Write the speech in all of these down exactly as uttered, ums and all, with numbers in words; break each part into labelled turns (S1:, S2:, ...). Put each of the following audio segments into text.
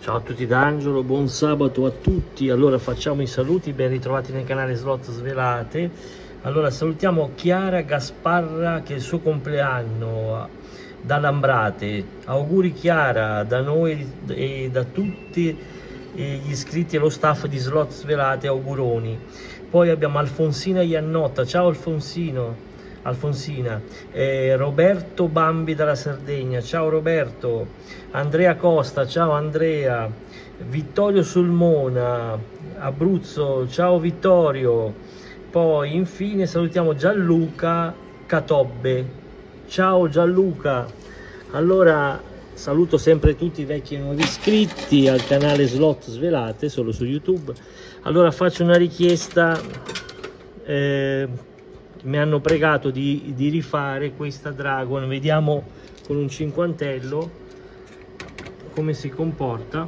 S1: Ciao a tutti da Angelo, buon sabato a tutti. Allora facciamo i saluti, ben ritrovati nel canale Slot Svelate. Allora salutiamo Chiara Gasparra che è il suo compleanno da Lambrate. Auguri Chiara da noi e da tutti gli iscritti e lo staff di Slot Svelate, auguroni. Poi abbiamo Alfonsina Iannotta, ciao Alfonsino. Alfonsina, eh, Roberto Bambi dalla Sardegna, ciao Roberto, Andrea Costa, ciao Andrea, Vittorio Sulmona, Abruzzo, ciao Vittorio. Poi infine salutiamo Gianluca Catobbe, ciao Gianluca. Allora saluto sempre tutti i vecchi e nuovi iscritti al canale Slot Svelate, solo su YouTube. Allora faccio una richiesta, eh, mi hanno pregato di, di rifare questa Dragon, vediamo con un cinquantello come si comporta.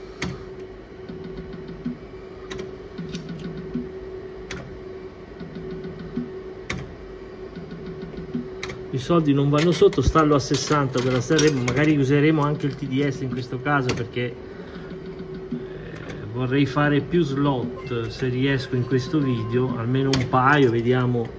S1: I soldi non vanno sotto, stallo a sessanta della Sanremo, magari useremo anche il T D S in questo caso perché eh, vorrei fare più slot se riesco in questo video, almeno un paio, vediamo.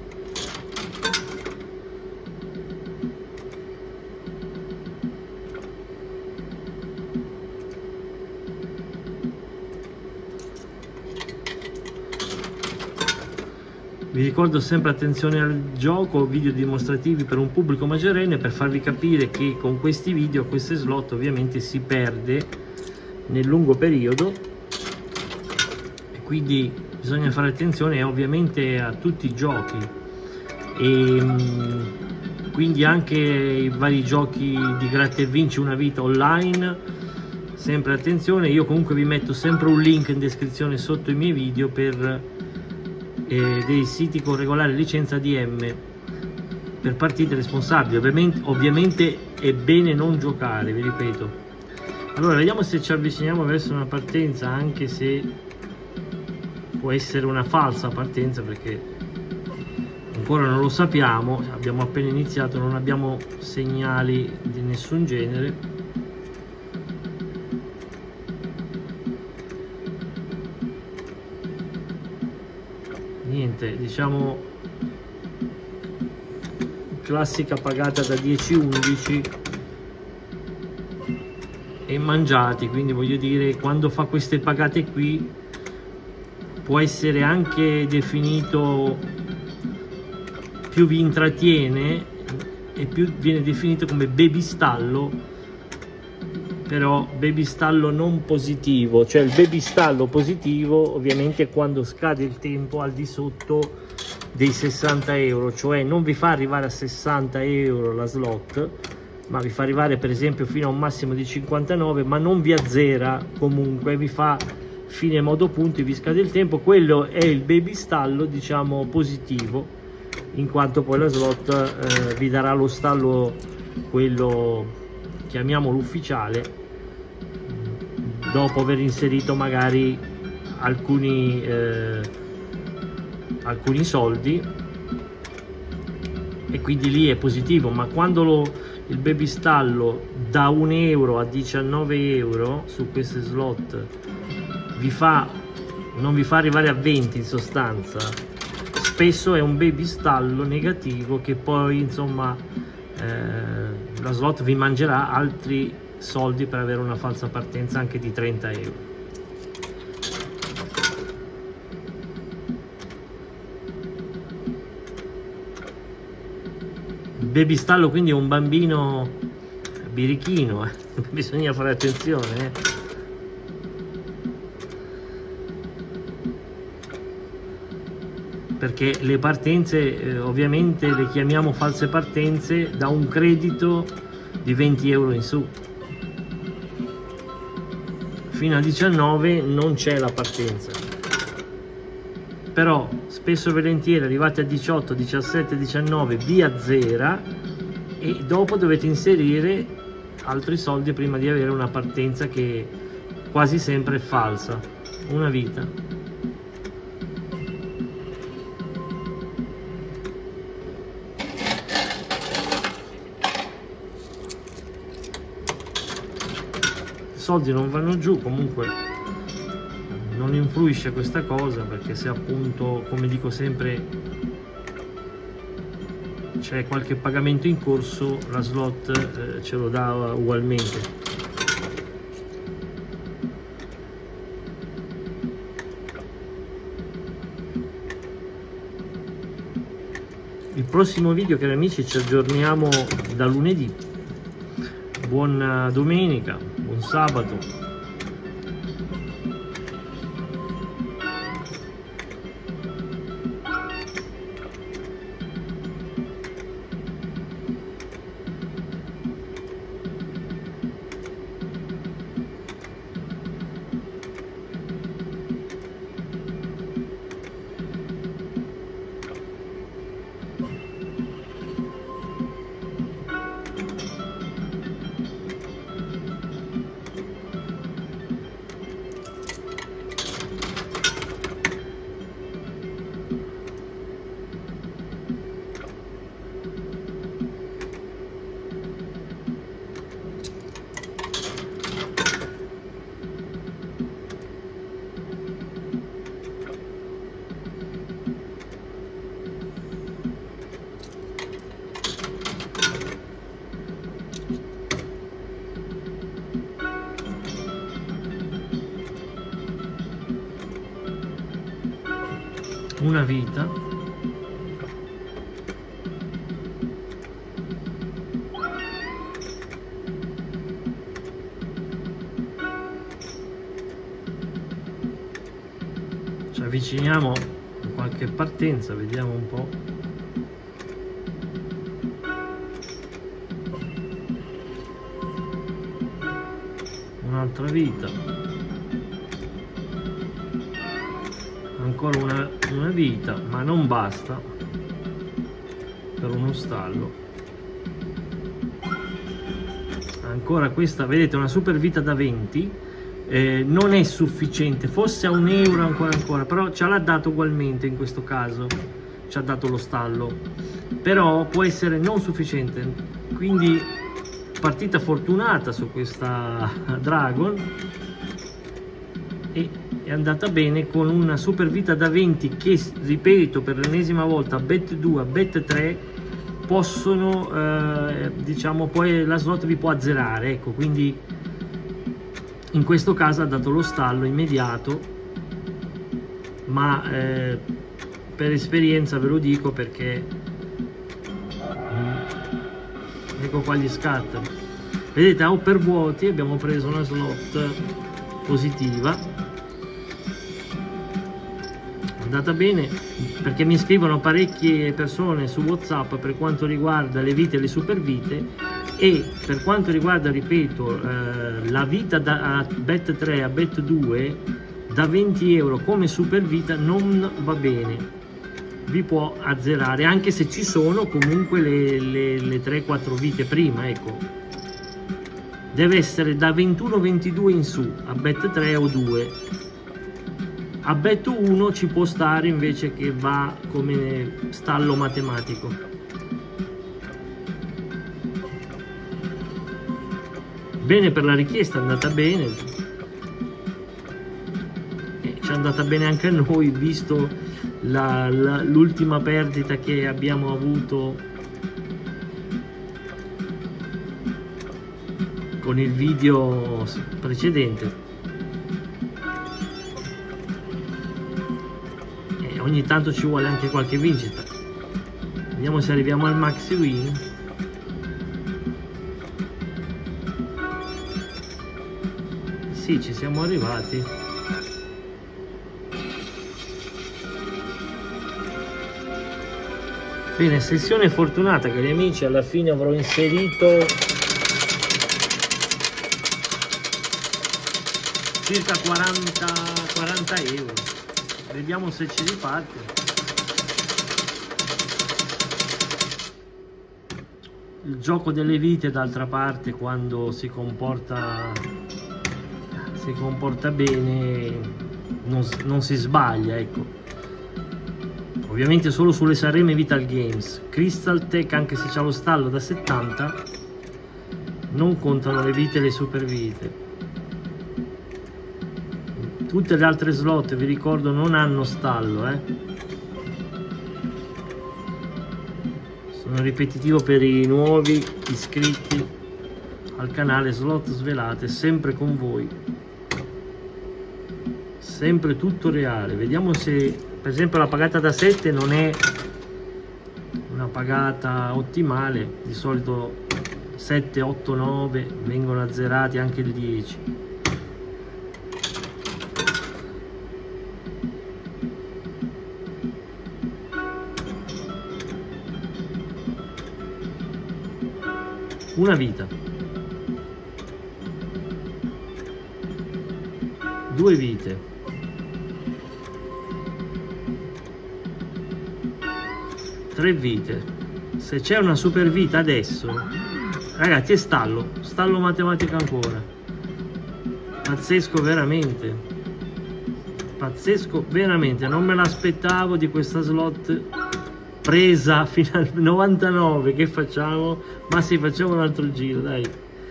S1: Vi ricordo sempre attenzione al gioco, video dimostrativi per un pubblico maggiorenne, per farvi capire che con questi video, queste slot ovviamente si perde nel lungo periodo e quindi bisogna fare attenzione ovviamente a tutti i giochi e quindi anche i vari giochi di gratta e vinci una vita online, sempre attenzione. Io comunque vi metto sempre un link in descrizione sotto i miei video per dei siti con regolare licenza D M per partite responsabili. Ovviamente, ovviamente è bene non giocare, vi ripeto. Allora vediamo se ci avviciniamo verso una partenza, anche se può essere una falsa partenza perché ancora non lo sappiamo, abbiamo appena iniziato, non abbiamo segnali di nessun genere. Niente, diciamo classica pagata da dieci undici e mangiati, quindi voglio dire, quando fa queste pagate qui può essere anche definito, più vi intrattiene e più viene definito come baby stallo, però baby stallo non positivo. Cioè il baby stallo positivo ovviamente è quando scade il tempo al di sotto dei sessanta euro, cioè non vi fa arrivare a sessanta euro la slot, ma vi fa arrivare per esempio fino a un massimo di cinquantanove, ma non vi azzera, comunque vi fa fine modo punti, vi scade il tempo. Quello è il baby stallo, diciamo, positivo, in quanto poi la slot eh, vi darà lo stallo, quello chiamiamolo ufficiale, dopo aver inserito magari alcuni eh, alcuni soldi, e quindi lì è positivo. Ma quando lo, il baby stallo da un euro a diciannove euro su queste slot vi fa, non vi fa arrivare a venti in sostanza, spesso è un baby stallo negativo che poi insomma eh, la slot vi mangerà altri soldi per avere una falsa partenza anche di trenta euro. Il baby stallo quindi è un bambino birichino, eh? Bisogna fare attenzione, eh? Perché le partenze eh, ovviamente le chiamiamo false partenze da un credito di venti euro in su. Fino a diciannove non c'è la partenza, però spesso e volentieri arrivati a diciotto, diciassette, diciannove vi azzera e dopo dovete inserire altri soldi prima di avere una partenza che quasi sempre è falsa. Una vita. soldi non vanno giù, comunque non influisce questa cosa, perché se appunto, come dico sempre, c'è qualche pagamento in corso, la slot eh, ce lo dà ugualmente. Il prossimo video, cari amici, ci aggiorniamo da lunedì. Buona domenica, buon sabato. Una vita, ci avviciniamo a qualche partenza, vediamo un po'. Un'altra vita, ancora una, una vita, ma non basta per uno stallo. Ancora questa, vedete, una super vita da venti, eh, non è sufficiente, fosse a un euro ancora ancora, però ce l'ha dato ugualmente in questo caso, ci ha dato lo stallo, però può essere non sufficiente, quindi partita fortunata su questa Dragon, e è andata bene con una super vita da venti che, ripeto per l'ennesima volta, a bet due, a bet tre possono, eh, diciamo, poi la slot vi può azzerare, ecco, quindi in questo caso ha dato lo stallo immediato, ma eh, per esperienza ve lo dico, perché mm, ecco qua gli scatta, vedete, a per vuoti abbiamo preso una slot positiva. Andata bene, perché mi scrivono parecchie persone su WhatsApp per quanto riguarda le vite e le super vite, e per quanto riguarda, ripeto, eh, la vita da a bet tre a bet due da venti euro come super vita non va bene, vi può azzerare, anche se ci sono comunque le, le, le tre quattro vite prima, ecco. Deve essere da ventuno ventidue in su a bet tre o due. A bet uno ci può stare invece, che va come stallo matematico. Bene per la richiesta, è andata bene, e ci è andata bene anche a noi, visto l'ultima perdita che abbiamo avuto con il video precedente. Ogni tanto ci vuole anche qualche vincita. Vediamo se arriviamo al maxi win. Sì, ci siamo arrivati. Bene, sessione fortunata, cari amici. Alla fine avrò inserito circa quaranta euro. Vediamo se ci riparte. Il gioco delle vite, d'altra parte, quando si comporta si comporta bene, non, non si sbaglia, ecco. Ovviamente solo sulle Sanremo Vital Games. Crystal Tech, anche se c'ha lo stallo da settanta, non contano le vite e le super vite. Tutte le altre slot, vi ricordo, non hanno stallo, eh. Sono ripetitivo per i nuovi iscritti al canale Slot Svelate, sempre con voi, sempre tutto reale. Vediamo se per esempio la pagata da sette non è una pagata ottimale. Di solito sette, otto, nove vengono azzerati, anche il dieci. Una vita, due vite, tre vite. Se c'è una super vita adesso, ragazzi, è stallo, stallo matematica ancora. Pazzesco veramente, pazzesco veramente, non me l'aspettavo di questa slot presa fino al novantanove. Che facciamo? Ma sì, facciamo un altro giro, dai,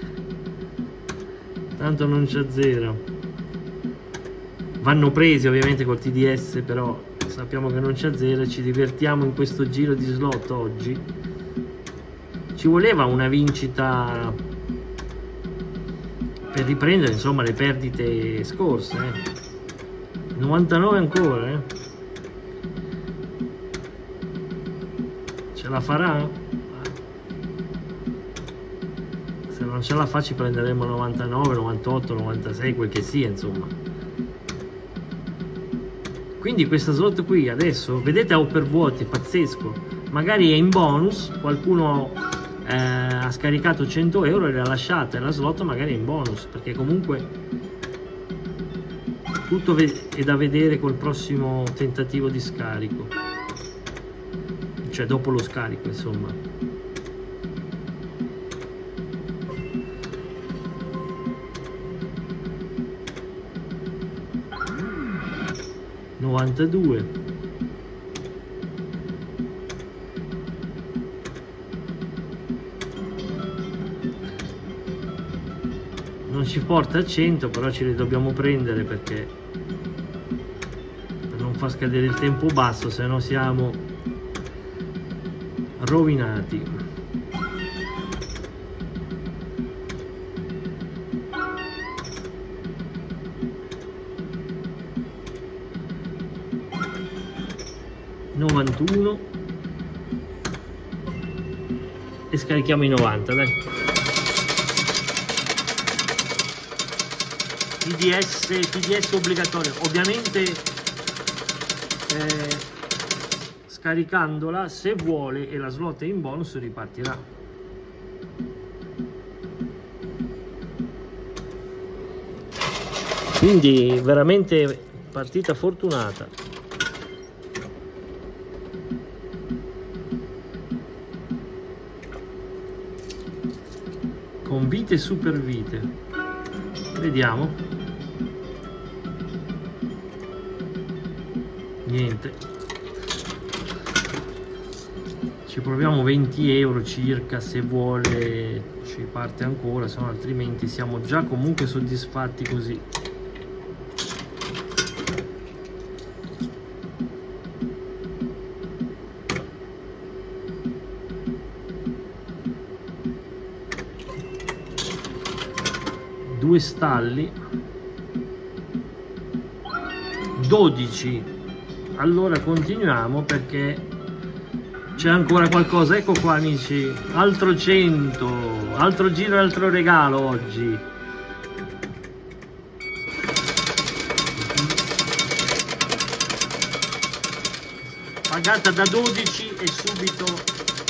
S1: tanto non c'è zero. Vanno presi ovviamente col T D S, però sappiamo che non c'è zero e ci divertiamo in questo giro di slot oggi. Ci voleva una vincita per riprendere, insomma, le perdite scorse, eh. novantanove ancora, eh. Ce la farà? Se non ce la fa ci prenderemo novantanove, novantotto, novantasei, quel che sia, insomma. Quindi questa slot qui adesso, vedete, ha opervuoti, pazzesco. Magari è in bonus, qualcuno eh, ha scaricato cento euro e l'ha lasciata, e la slot magari è in bonus, perché comunque tutto è da vedere col prossimo tentativo di scarico, cioè dopo lo scarico, insomma. novantadue, non ci porta a cento, però ce li dobbiamo prendere perché per non far scadere il tempo basso, se no siamo rovinati. novantuno e scarichiamo i novanta, dai. T D S, T D S obbligatorio, ovviamente eh, scaricandola, se vuole e la slot è in bonus, ripartirà. Quindi veramente partita fortunata. Con vite e super vite, vediamo. Niente, ci proviamo venti euro circa, se vuole ci parte ancora, se no altrimenti siamo già comunque soddisfatti così. Due stalli, dodici. Allora continuiamo perché c'è ancora qualcosa. Ecco qua, amici, altro cento, altro giro e altro regalo oggi. Pagata da dodici e subito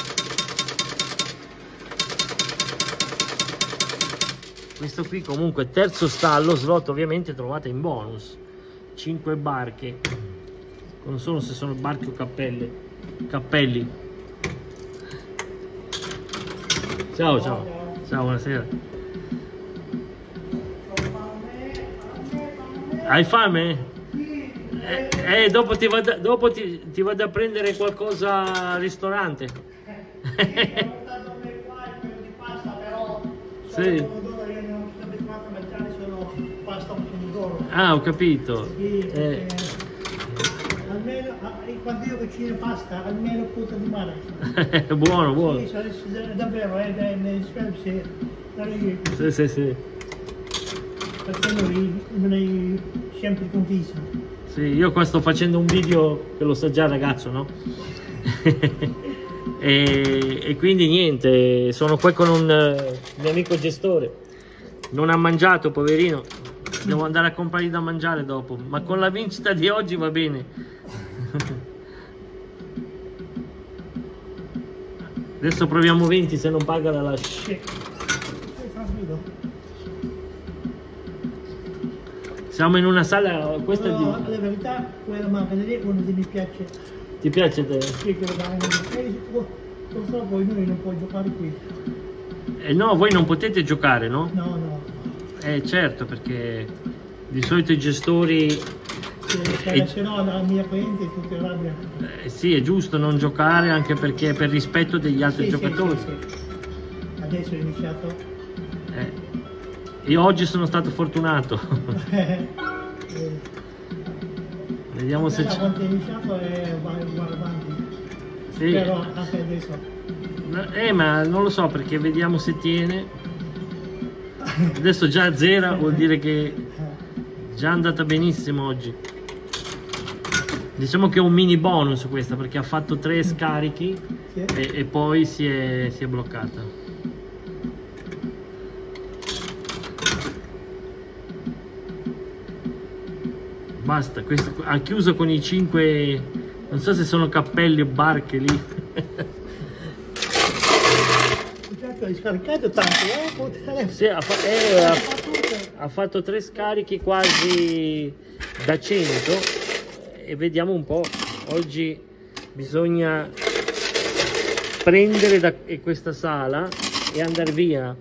S1: questo qui. Comunque terzo stallo, slot ovviamente trovate in bonus, cinque barche, non so se sono barche o cappelle, cappelli. Ciao ciao, ciao, buonasera. Hai fame? Eh, eh dopo ti vado, dopo ti, ti vado a prendere qualcosa al ristorante. Sì.
S2: sto facendo loro.
S1: Ah, ho capito.
S2: Sì,
S1: Eh.
S2: Almeno quando io cucino pasta, almeno punta di mare.
S1: Buono, buono.
S2: Sì, davvero, eh, mi dispiace se noi,
S1: Sì, sì, sì.
S2: perché noi non è sempre condiviso.
S1: Sì, io qua sto facendo un video che lo sa già il ragazzo, no? e, e quindi niente, sono qua con un uh, mio amico gestore. Non ha mangiato, poverino. Devo andare a comprargli da mangiare dopo, ma con la vincita di oggi va bene. Adesso proviamo venti, se non paga la lascio.
S2: Sì.
S1: Siamo in una sala, questa
S2: no,
S1: di...
S2: la verità, quella macchina lì uno di mi piace.
S1: Ti piace te?
S2: Sì, quello da purtroppo noi non puoi giocare qui.
S1: Eh no, voi non potete giocare, no?
S2: No, no.
S1: Eh certo, perché di solito i gestori...
S2: Se,
S1: e...
S2: se no la mia cliente è tutta rabbia.
S1: Eh, sì, è giusto non giocare anche perché per rispetto degli altri
S2: sì,
S1: giocatori.
S2: Sì, sì, sì. Adesso è iniziato.
S1: Eh. Io oggi sono stato fortunato.
S2: eh,
S1: Vediamo se c'è.
S2: Quando è iniziato e va, va avanti.
S1: Sì.
S2: Però anche adesso.
S1: Eh, ma non lo so perché vediamo se tiene. Adesso già zera, vuol dire che già è andata benissimo oggi. Diciamo che è un mini bonus questa perché ha fatto tre scarichi
S2: sì.
S1: e, e poi si è, si è bloccata. Basta, questo ha chiuso con i cinque, non so se sono cappelli o barche lì.
S2: Hai scaricato tanto, eh?
S1: Sì, ha, fa eh, ha, ha fatto tre scarichi quasi da cento e vediamo un po'. Oggi bisogna prendere da questa sala e andare via.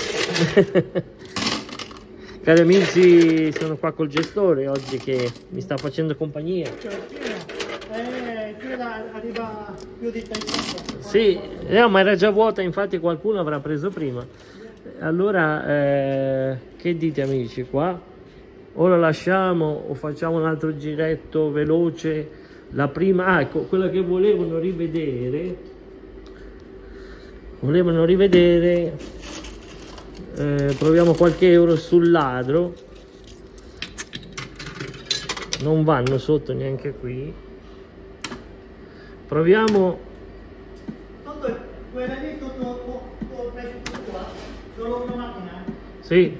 S1: Cari amici, sono qua col gestore oggi che mi sta facendo compagnia.
S2: Eh, quella arriva più di trecento.
S1: Sì, no, ma era già vuota, infatti qualcuno avrà preso prima. Allora, eh, che dite amici qua? O la lasciamo o facciamo un altro giretto veloce? La prima, ah, ecco, quella che volevano rivedere, volevano rivedere, eh, proviamo qualche euro sul ladro. Non vanno sotto neanche qui. Proviamo.
S2: Quella lì tutto il prezzo qua, solo una macchina?
S1: Sì.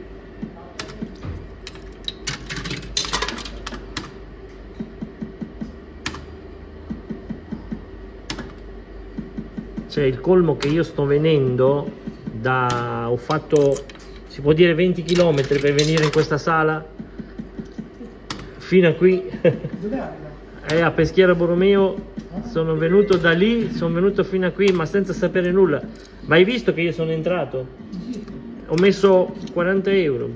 S1: C'è il colmo che io sto venendo da, ho fatto, si può dire venti chilometri per venire in questa sala fino a qui. È a Peschiera Borromeo. Sono venuto da lì, sono venuto fino a qui ma senza sapere nulla. Ma hai visto che io sono entrato? Ho messo quaranta euro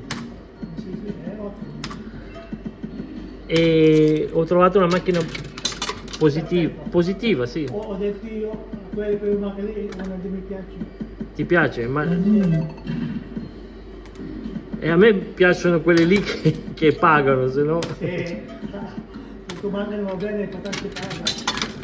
S1: e ho trovato una macchina positiva, positiva sì.
S2: Ho detto io, quelle macchine lì non mi piace.
S1: Ti piace? Ma... E a me piacciono quelle lì che, che pagano, se no...
S2: Se tu mandi va bene, potete pagare.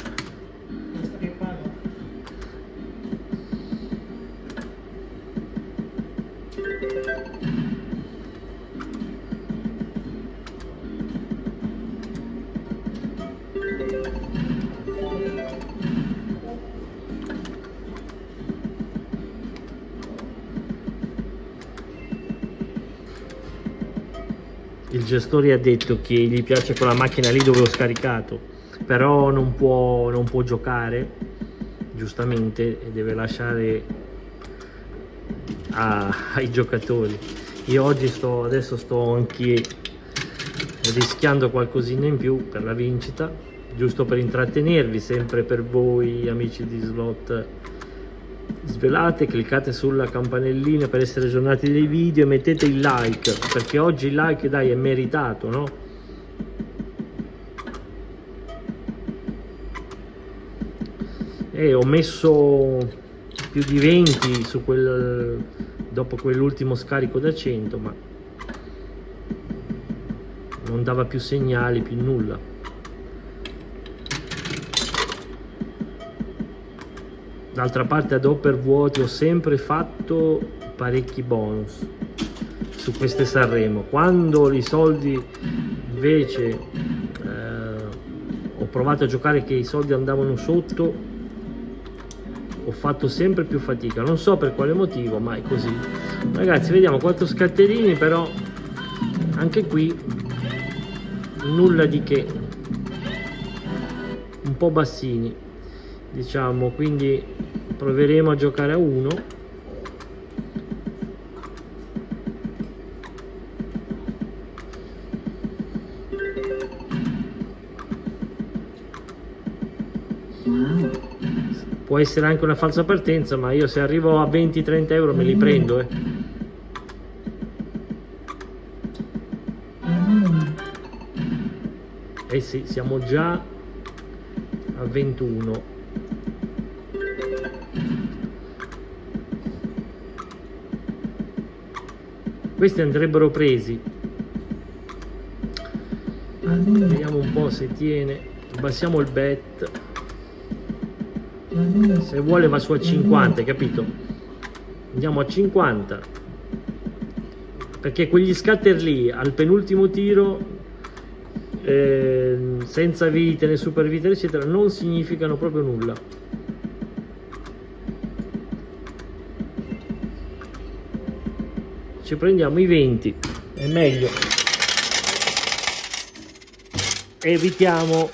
S1: Il gestore ha detto che gli piace quella macchina lì dove ho scaricato, però non può, non può giocare, giustamente, e deve lasciare a, ai giocatori. Io oggi sto, adesso sto anche rischiando qualcosina in più per la vincita, giusto per intrattenervi, sempre per voi amici di Slot Svelate. Cliccate sulla campanellina per essere aggiornati dei video e mettete il like, perché oggi il like, dai, è meritato, no? E ho messo più di venti su quel, dopo quell'ultimo scarico da cento, ma non dava più segnali, più nulla. D'altra parte ad Hopper vuoti ho sempre fatto parecchi bonus su queste Sanremo. Quando i soldi invece eh, ho provato a giocare che i soldi andavano sotto, ho fatto sempre più fatica, non so per quale motivo, ma è così. Ragazzi, vediamo quattro scatterini, però anche qui nulla di che, un po' bassini diciamo, quindi proveremo a giocare a uno. Può essere anche una falsa partenza, ma io se arrivo a venti trenta euro me li prendo, eh. Eh sì, siamo già a ventuno. Questi andrebbero presi. Vediamo un po' se tiene. Abbassiamo il bet. Se vuole va su a cinquanta, hai capito? Andiamo a cinquanta, perché quegli scatter lì al penultimo tiro eh, senza vite né super vite eccetera non significano proprio nulla. Ci prendiamo i venti, è meglio, evitiamo.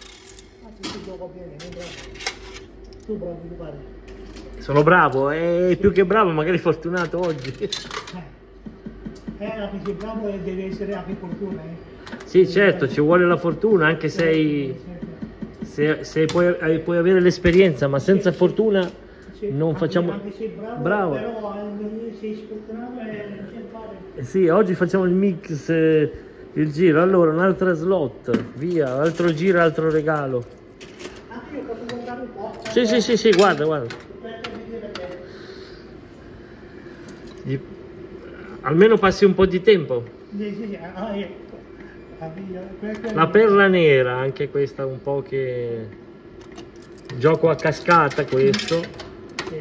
S1: Sono bravo, è più che bravo, magari fortunato oggi.
S2: Eh, anche se bravo deve essere anche fortuna. Eh.
S1: Sì, certo, ci vuole la fortuna, anche se, hai, se, se puoi, puoi avere l'esperienza, ma senza fortuna non
S2: anche,
S1: facciamo...
S2: Anche se bravo,
S1: bravo.
S2: Però sei sfortunato e non c'è fare.
S1: Sì, oggi facciamo il mix, eh, il giro. Allora, un'altra slot, via, altro giro, altro regalo.
S2: Anche io posso guardare un po'.
S1: Sì, sì, sì, sì, guarda, guarda. Gli... Almeno passi un po' di tempo.
S2: Sì, sì, sì. Ah, ecco.
S1: La perla nera, anche questa un po' che... Gioco a cascata questo.
S2: Sì.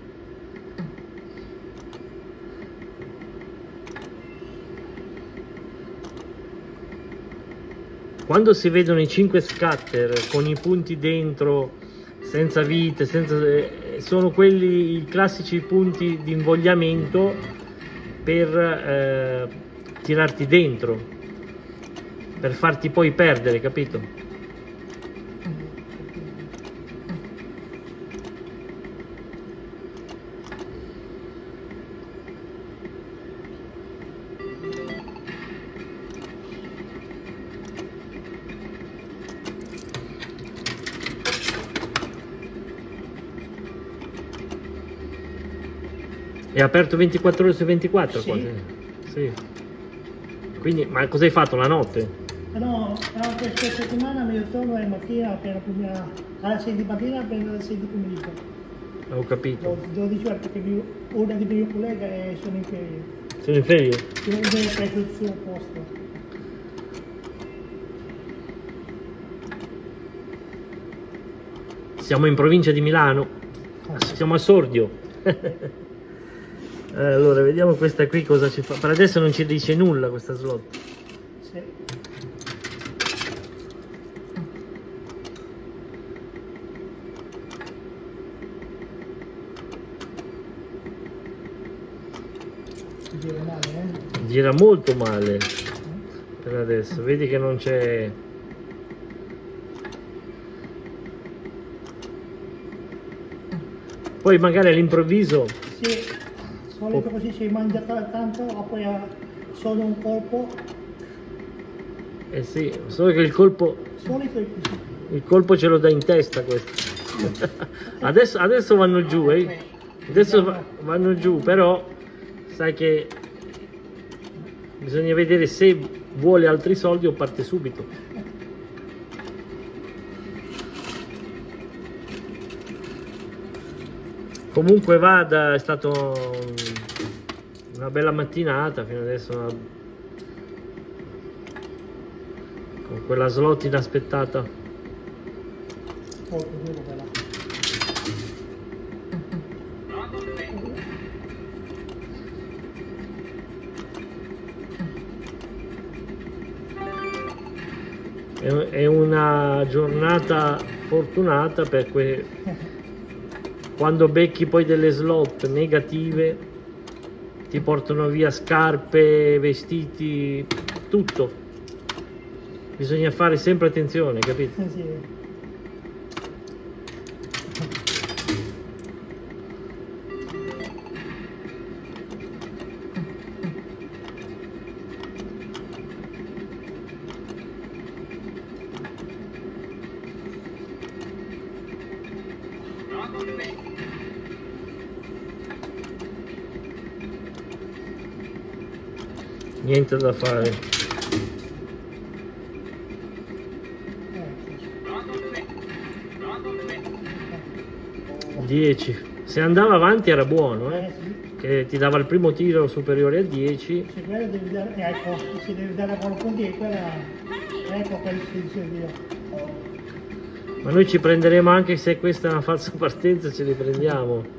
S1: Quando si vedono i cinque scatter con i punti dentro, senza vite, senza, eh, sono quelli i classici punti di invogliamento per eh, tirarti dentro, per farti poi perdere, capito? È aperto ventiquattro ore su ventiquattro?
S2: Sì.
S1: Quasi. Sì. Quindi, ma cosa hai fatto la notte?
S2: No, questa settimana mi ritorno alla mattina per la alla sei di mattina per le sei di pomeriggio.
S1: Ho capito.
S2: dodici ore perché mio, una di miei colleghi sono in ferie.
S1: Sono in ferie?
S2: Sono preso il suo posto.
S1: Siamo in provincia di Milano. Siamo a Sordio. Allora, vediamo questa qui cosa ci fa. Per adesso non ci dice nulla questa slot.
S2: Sì. Gira male, eh?
S1: Gira molto male per adesso. Vedi che non c'è... Poi magari all'improvviso...
S2: Sì. Solito così si mangia tanto, ma poi ha solo un colpo.
S1: Eh sì, solo che il colpo...
S2: Solito è così.
S1: Il colpo ce lo dà in testa questo. adesso, adesso vanno giù, eh. Adesso vanno giù, però sai che bisogna vedere se vuole altri soldi o parte subito. Comunque vada, è stato una bella mattinata fino adesso. con quella slot inaspettata.
S2: Molto duro quella.
S1: È una giornata fortunata per que... quando becchi poi delle slot negative ti portano via scarpe, vestiti, tutto. Bisogna fare sempre attenzione, capito?
S2: Sì, sì.
S1: Niente da fare. dieci. Se andava avanti era buono, eh?
S2: Eh, sì.
S1: Che ti dava il primo tiro superiore a dieci.
S2: Se quella devi dare, ecco, si deve dare con punti e quella, ecco quel che dicevo io.
S1: Ma noi ci prenderemo anche se questa è una falsa partenza, ce li prendiamo.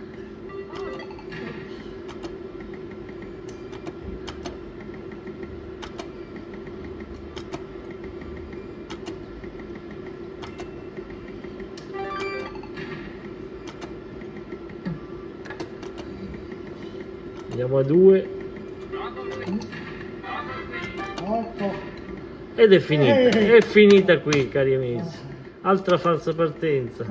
S1: Andiamo a due. Ed è finita, è finita qui, cari amici. Altra falsa partenza.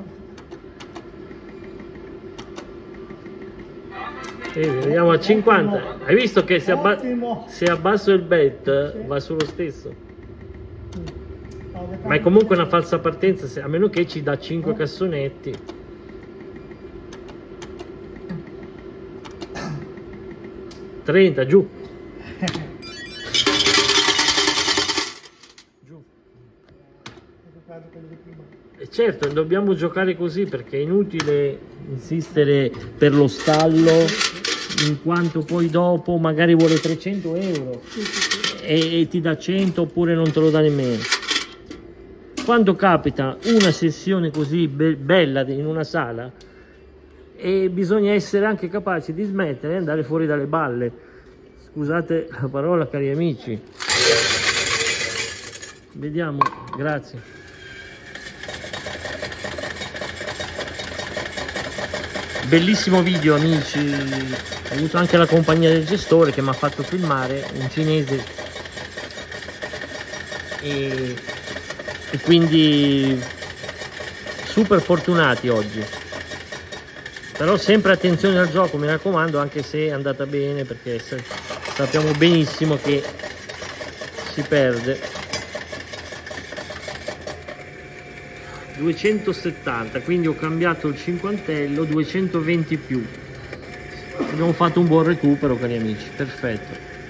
S1: E vediamo a cinquanta. Hai visto che se, abba se abbasso il bet va sullo stesso. Ma è comunque una falsa partenza, se, a meno che ci dà cinque cassonetti. trenta, giù. Giù. E certo, dobbiamo giocare così perché è inutile insistere per lo stallo, in quanto poi dopo magari vuole trecento euro e, e ti dà cento oppure non te lo dà nemmeno. Quando capita una sessione così be bella in una sala, e bisogna essere anche capaci di smettere e andare fuori dalle balle. Scusate la parola, cari amici. Vediamo, grazie. Bellissimo video, amici. Ho avuto anche la compagnia del gestore che mi ha fatto filmare, un cinese, e, e quindi super fortunati oggi. Però sempre attenzione al gioco, mi raccomando, anche se è andata bene, perché sappiamo benissimo che si perde. duecentosettanta, quindi ho cambiato il cinquantello, duecentoventi più. Abbiamo fatto un buon recupero, cari amici, perfetto.